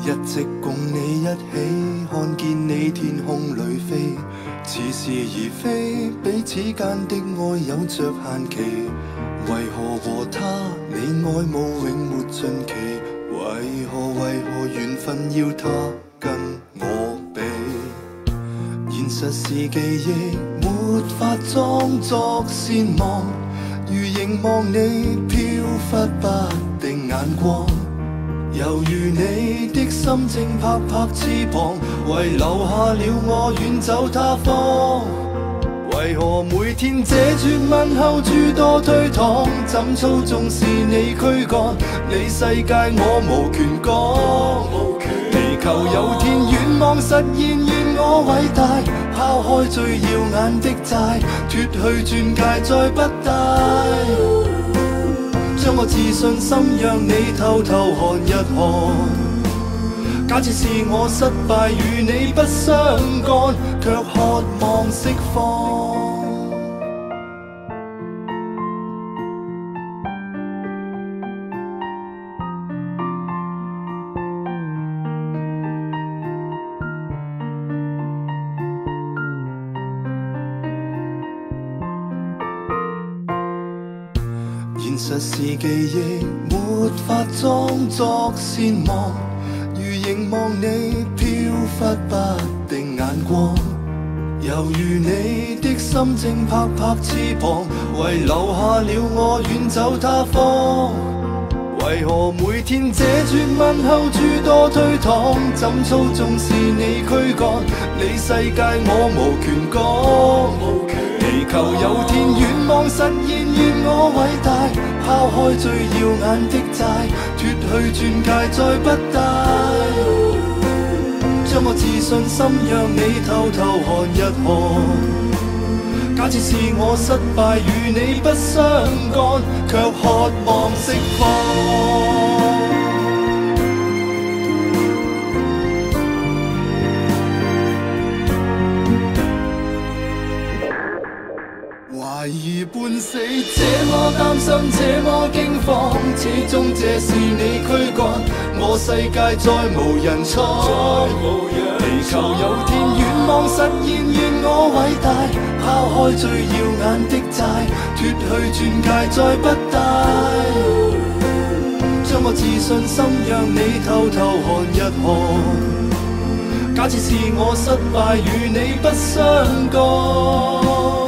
一直共你一起，看見你天空裏飛，似是而非，彼此間的愛有着限期。為何和他你愛慕永沒盡期？為何緣分要他跟我比？現實是記憶，沒法裝作善忘，如凝望你飄忽不定眼光。猶如你的心正拍拍翅膀，遺留下了我遠走他方。為何每天這絕問候諸多推搪？怎操縱是你驅趕？你世界我無權講。祈求有天願望實現，願我偉大，拋開最耀眼的債，脫去鑽戒再不戴。將我自信心讓你偷偷看一看，假設是我失敗與你不相干，卻渴望釋放。現實是記憶，沒法裝作善忘，如凝望你飄忽不定眼光。猶如你的心正拍拍翅膀，遺留下了我遠走他方。為何每天這絕問候諸多推搪？怎操縱是你驅趕？你世界我無權講。祈求有天願望實現，願我偉大，拋開最耀眼的債，脫去鑽戒再不戴。將我自信心讓你偷偷看一看，假設是我失敗與你不相干，卻渴望釋放。懷疑半死，這麼擔心，這麼驚慌，始終這是你驅趕，我世界再無人闖。祈求有天願望實現，願我偉大，拋開最耀眼的債，脫去鑽戒再不戴。將我自信心讓你偷偷看一看，假設是我失敗與你不相干。